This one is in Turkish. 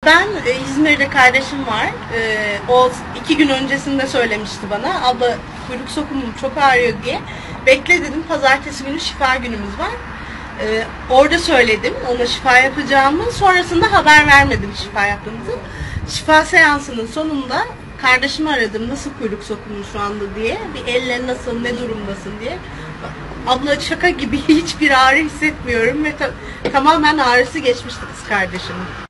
Ben İzmir'de kardeşim var. O 2 gün öncesinde söylemişti bana. Abla kuyruk sokumum çok ağrıyor diye. Bekle dedim. Pazartesi günü şifa günümüz var. Orada söyledim ona şifa yapacağımı. Sonrasında haber vermedim şifa yaptığımızı. Şifa seansının sonunda kardeşimi aradım. Nasıl kuyruk sokumun şu anda diye. Bir elle nasıl, ne durumdasın diye. Abla şaka gibi hiçbir ağrı hissetmiyorum ve tamamen ağrısı geçmişti kız kardeşimin.